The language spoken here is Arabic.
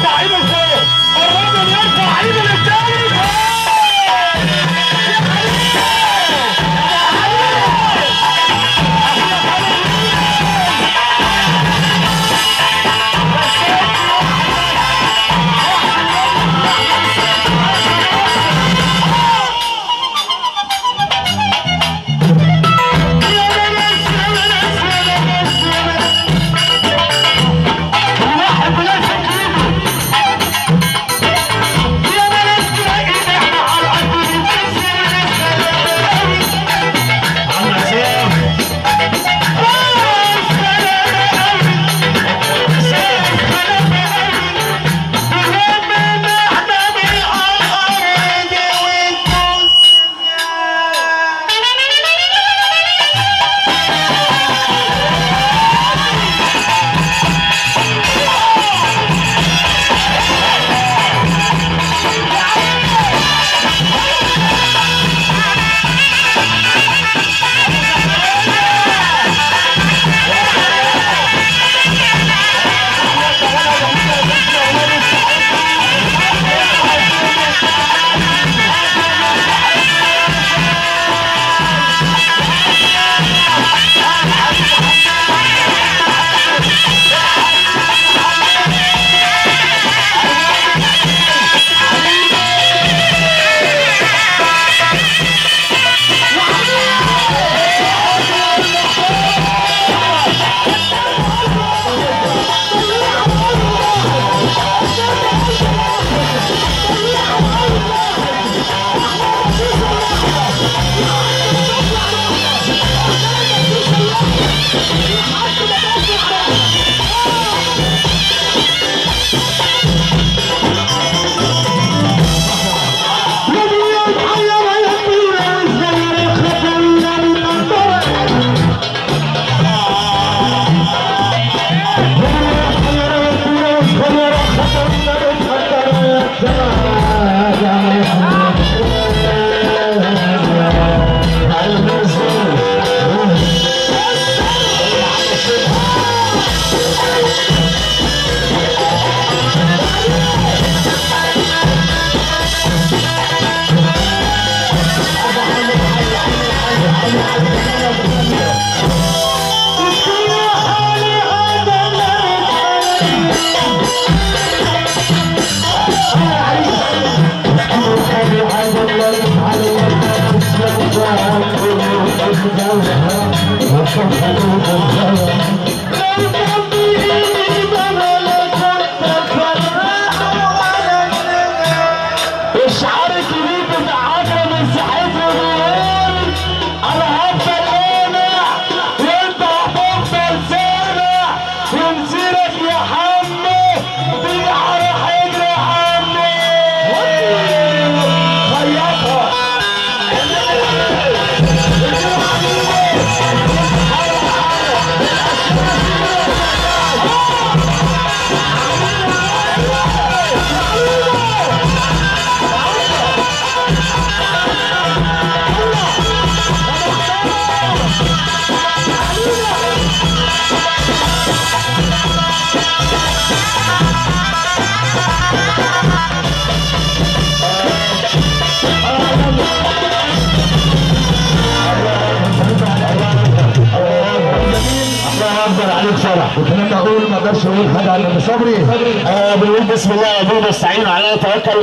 يرفع ايده لفوق، الراجل يرفع ايده للتاني لفوق. الشعار الكبير بتاع عجرة من ساحتنا بيقول انا هفضل قانع وانت هتفضل سامع ونسيرك يا حمو تيجي على حجر يا حمو خيطها. والكلام ده اقول ما اقدرش اقول حاجه عن صبري. بنقول بسم الله يا ابو استعينوا على توكل.